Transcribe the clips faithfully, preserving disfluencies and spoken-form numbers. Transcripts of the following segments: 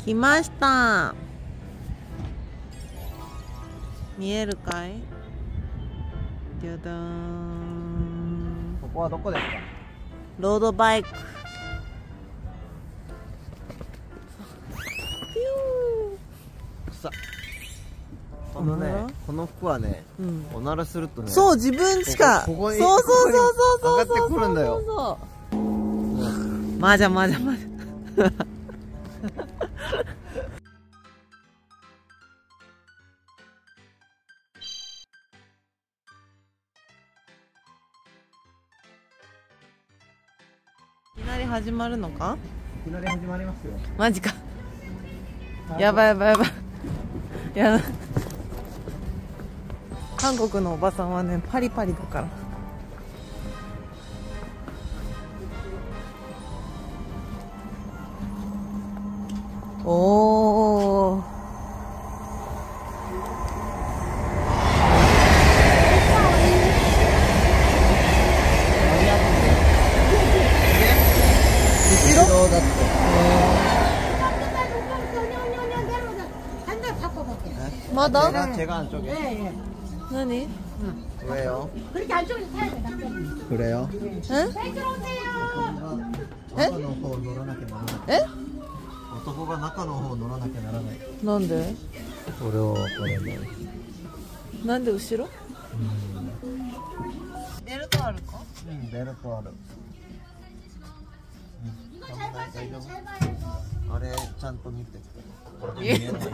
来ました。見えるかい？じゃだーん。 ここはどこですか？ ロードバイク。 さこのね、この服はね、うん、おならするとね、 そう自分しか、 ここにそうそうそうそうそう上がってくるんだよ。 そうまじゃまじゃまじゃ。いきなり始まるのか？ いきなり始まりますよ。 マジか。やばいやばいやばい。やだ。韓国のおばさんはね、パリパリだから。おー。後ろだって。まだ？ 제가 안쪽에. 何? 왜요? 그렇게 안쪽에서 타야 돼. 그래요? 응? 에? 中の方乗らなきゃならない。 え? 男が中の方乗らなきゃならない。 なんで？ それは分からない。 なんで後ろ？ うん。 ベルトあるか？ うん、ベルトある。大丈夫？あれちゃんと見て。見えない。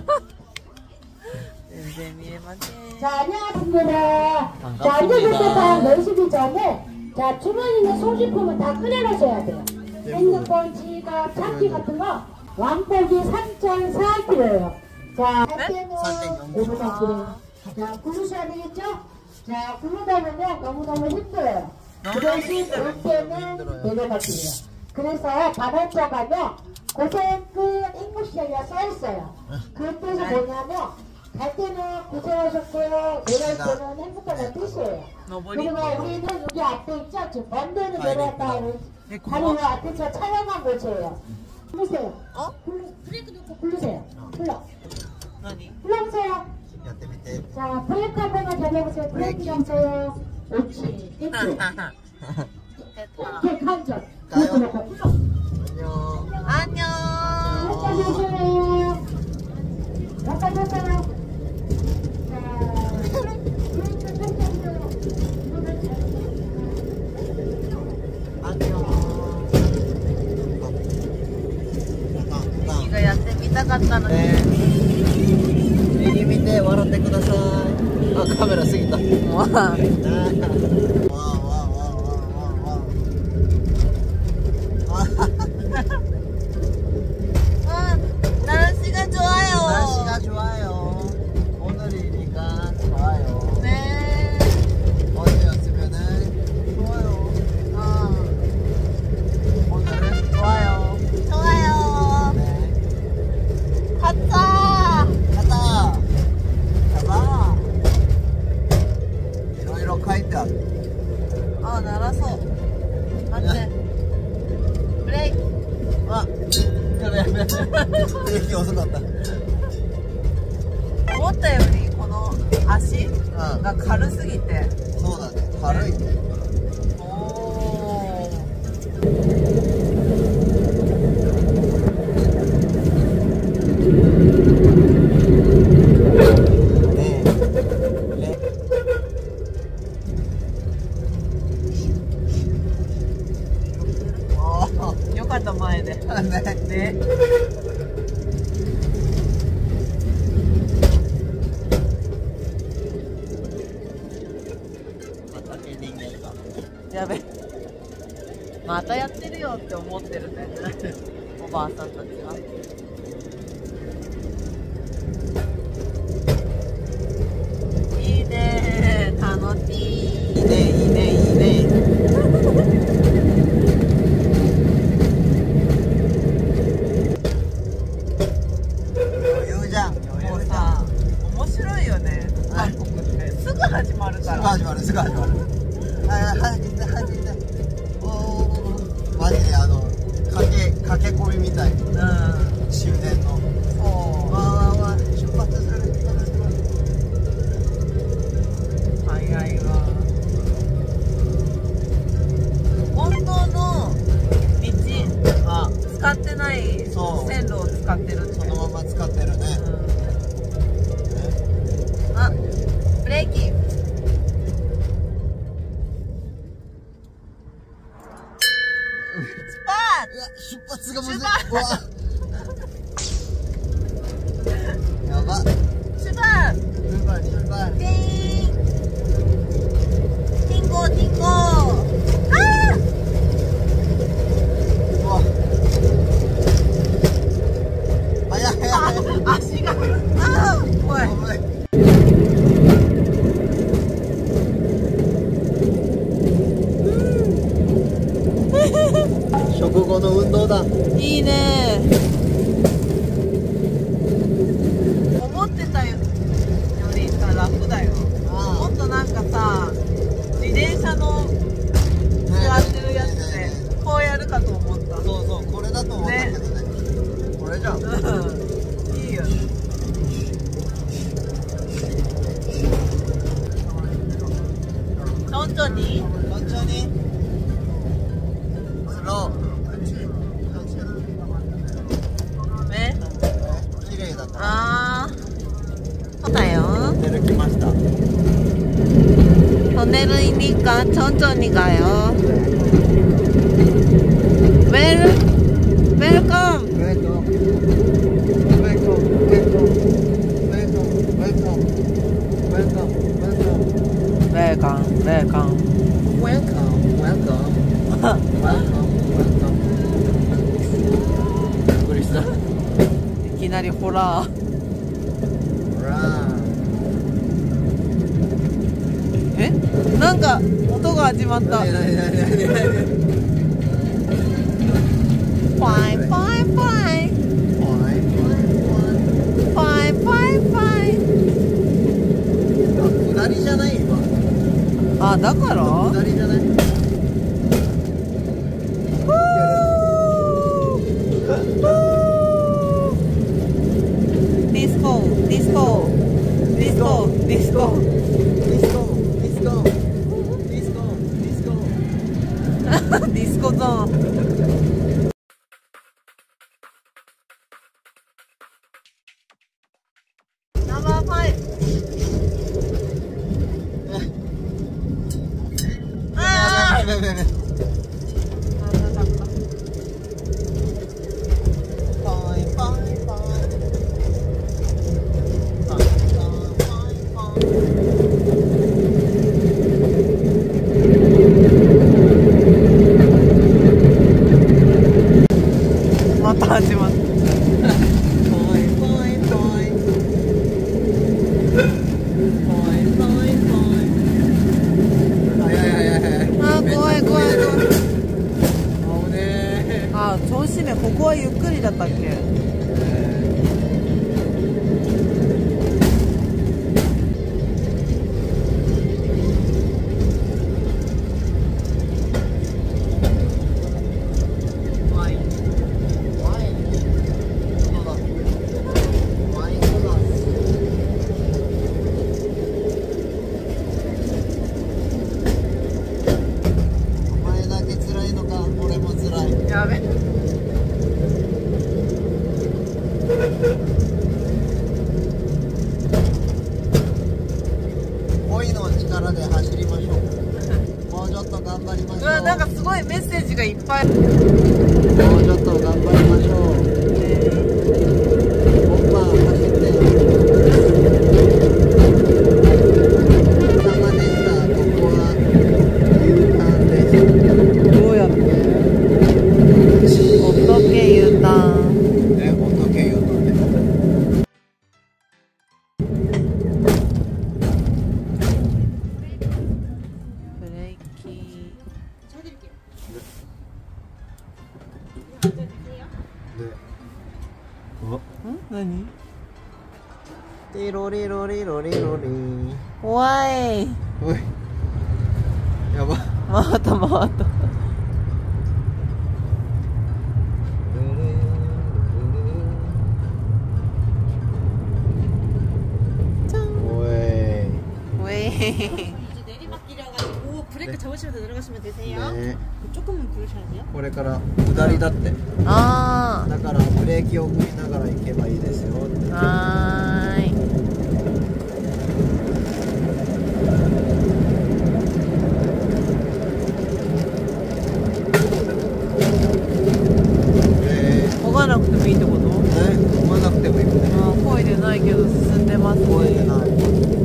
全然見えません。 자, 안녕하십니다. 자, 앉아주셔서 연습이 전에 자, 주머니에 있는 소지품은 다 꺼내놓으셔야 돼요. 핸드폰, 지갑, 차키 같은 거 왕복이 삼 점 사 킬로그램예요. 자, 할 때는 오보다 그래요. 자, 굴르셔야 되겠죠? 자, 굴르다 보면 너무너무 힘들어요. 그 대신 올 때는 내려가기래요. 그래서 반환점 가면 고생 끝 인구시장이라 써있어요. 그 뜻은 뭐냐면 갈 때는 고생하셨고요. 내려올 때는 행복하다는 뜻이에요. 그리고 우리는 여기 앞에 있죠? 지금 먼 데는 내려왔다 하는 바로 이 앞에서 촬영한 곳이에요. 굴르세요. 어? 굴르, 브레이크 놓고 굴르세요. 굴러. 굴러보세요. 자, 브레이크 한 번만 잡아보세요. 브레이크 잡으세요. 옳지. 됐지? 오케이, 칸전. 브레이크 놓고 굴러. 안녕. 안녕. 여기까지 오세요. 여기까지 오세요. 이거 やってみたかったのね。 右見て笑ってください。あ、カメラ過ぎた。わあ。わあわあわあわあ。 날씨가 좋아요. 날씨가 좋아요. 오늘이니까 좋아요. 네. 어제였으면은 좋아요. 어. 오늘은 좋아요. 좋아요. 네. 가자. 가자. 가자. 이러이러 카이트. 아, 날아서. 맞네. 브레이크. 아. 미안해 미안해. 되게 어색하다. 思ったよりこの足が軽すぎて。 そうだね。軽いね。 おお。 ねえ。ね。ああ。 よかった前で。ね。ね。 やべ、またやってるよって思ってるんだよね、おばあさんたちは。いいねー、楽しい。いいね、いいね、いいね。 余裕じゃん。 もうさ、面白いよね、韓国ってすぐ始まるから。 すぐ始まる、すぐ始まる。はいはいはい、おお、マジであの駆け駆け込みみたい。うん。瞬ってるって。 そのまま使ってるね。 あ、ブレーキ。 出発がむずい。うわやば。 出発。 出発出発。 ティーン。ティンゴーティンゴー。ああ。 うわ。早い早い早い。 足が。ああ。おい。 食後の運動だ。 いいね。思ってたよりさ楽だよ。もっとなんかさ、自転車の座ってるやつでこうやるかと思った。 そうそう、これだと思ったけどね。これじゃん。 うん、いいよ。ちょんちょんにちょんちょんにスロー。 ね、 綺麗だった。 あー、そうだよ。 トンネル来ました。 トンネル이니까 천천히 가요. 웰, 웰컴. 웰컴. 웰컴. 웰컴. 웰컴. 웰컴. 웰컴. 웰컴. 웰컴, 웰컴. 웰컴. 웰컴. 웰컴. びっくりした。 いきなりホラー。 ほら。 え、なんか音が始まった。 なになになになになに。 ファイファイファイ。ファイファイファイ。 下りじゃない今。 あ、だから下りじゃない。 ディスコディスコディスコディスコディスコディスコディスコディスコゾーン。ナンバーファイブ。ああ。また始まった。あー、怖い怖い怖い。あー、調子ね、ここはゆっくりだったっけ。やべ。 恋の力で走りましょう。もうちょっと頑張りましょう。 うわ、なんかすごいメッセージがいっぱい。 もうちょっと頑張りましょう。僕は走って。様でした。ここは U ターンです。 どうやってほっとけ U ターン。 え、ほっとけ U ターンです。 ブレーキ。ん？何？ テロリロリロリロリ。 怖い。 おい。やば。 回った回った。 おい。 ウェイ。 내리막길이라가지고 브레이크 잡을 잡으시면서 내려가시면 되세요. ね 조금만 부르셔야 돼요. これから下りだって。 あだからブレーキを踏みながら行けばいいですよって。 あ。はーい。漕がなくてもいいってこと？ ね、漕がなくてもいいもんね。 ああ、漕いでないけど進んでますね。 漕いでない。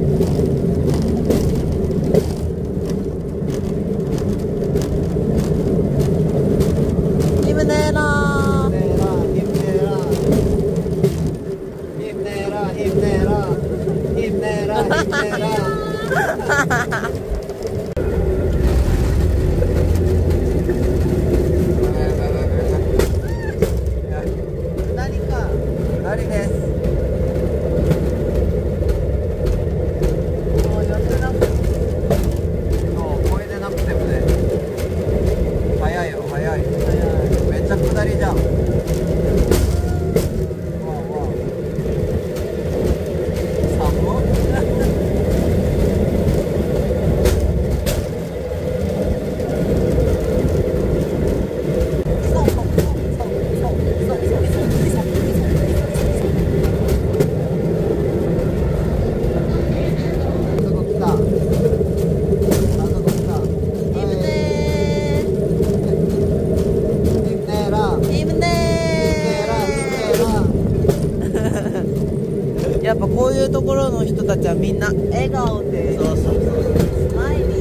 やっぱこういうところの人たちはみんな笑顔で、 そうそうそう、 スマイリー。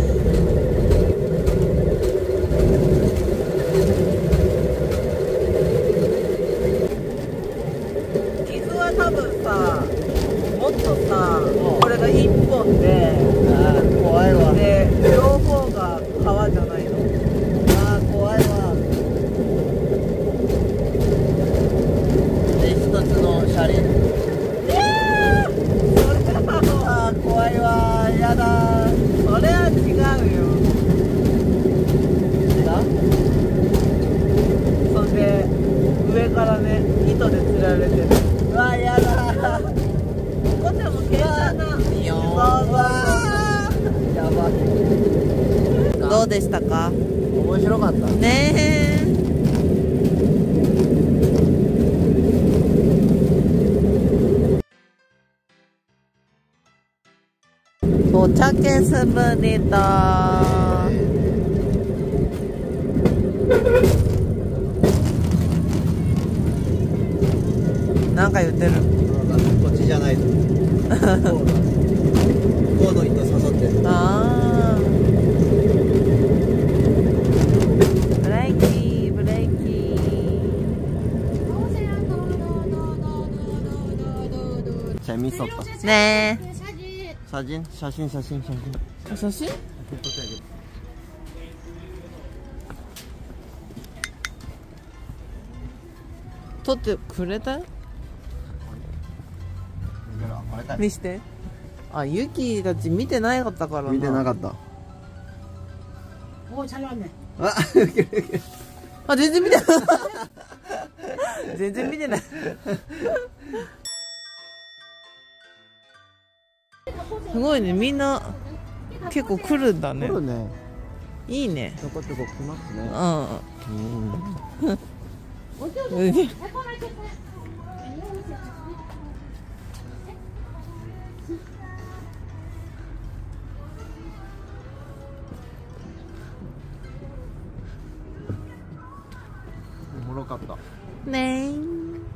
傷は多分さ、もっとさ、これが一本で、 あー怖いわ。 で両方が川じゃないの。 あー怖いわ。で一つの車輪。 怖いわ、やだ。それは違うよ。そんで上からね、糸でつられてる。うわ、やだ。こっちも軽車な。 やばい。 どうでしたか？ 面白かったねえ。도착했습니다. 뭔가 言ってる。 こっちじゃないと。こうの糸刺さってる。 ああ。ブレーキ、ブレーキ。 재밌었다. 네. 사진? 사진, 사진, 사진. 아, 사진?撮ってくれた？見して。あ、ユキたち見てなかったからな。 見てなかった。 おー、잘 나왔네。 あ、 あ、全然見てない。全然見てない。すごいね、みんな結構来るんだね。 来るね。 いいね。 ちょこちょこ来ますね。 うん。うん。 おもろかった。 ねー。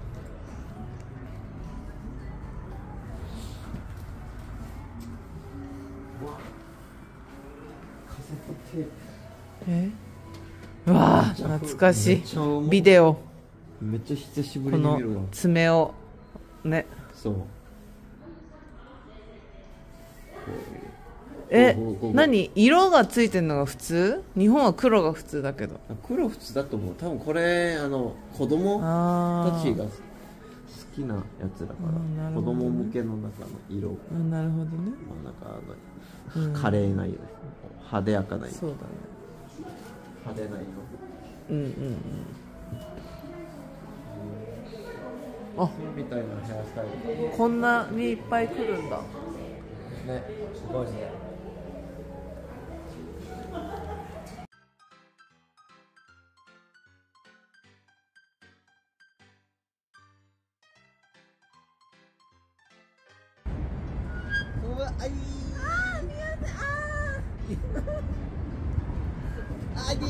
え？うわー、懐かしいビデオ。 めっちゃ久しぶこのりに見るわ。 爪をね。 そう。 え、何？色がついてるのが普通？日本は黒が普通だけど。 黒普通だと思う。多分これあの子供たちが好きなやつだから、ね、子供向けの中の色。 あ、なるほどね。 まあなんかあの、うん、華麗な色、派手やかな色。 そうだね。 派手な色。 うんうんうん。あ、 みたいなヘアスタイル。 こんなにいっぱい来るんだ。 ね、すごいね。 あいあー見えてああい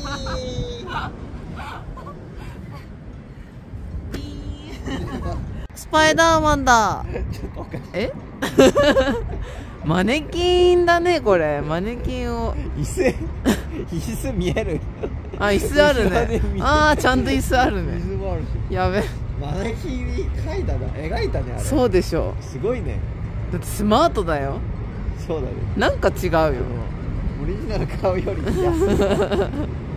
ースパイダーマンだ。えマネキンだねこれ。マネキンを椅子椅子見える。 あ、椅子あるね。あーちゃんと椅子あるね。 椅子もあるし、 やべ、 マネキン描いたな、描いたねあれ。 そうでしょ。 すごいね。 だってスマートだよ。 そうだね。 なんか違うよ。 オリジナル買うより安い